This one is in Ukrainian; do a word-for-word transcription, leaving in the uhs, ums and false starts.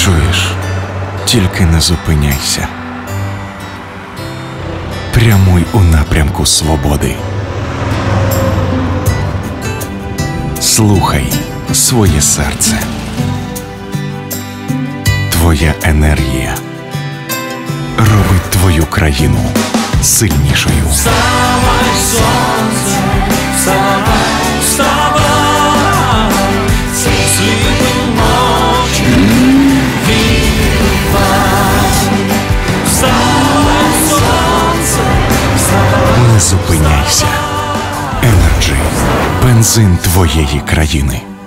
Чуєш? Тільки не зупиняйся. Прямуй у напрямку свободи. Слухай своє серце. Твоя енергія робить твою країну сильнішою. Вставай, сонце, вставай, вставай, сліпим ночі відбивай. Вставай, сонце, вставай. Не зупиняйся. Energy – бензин твоєї країни.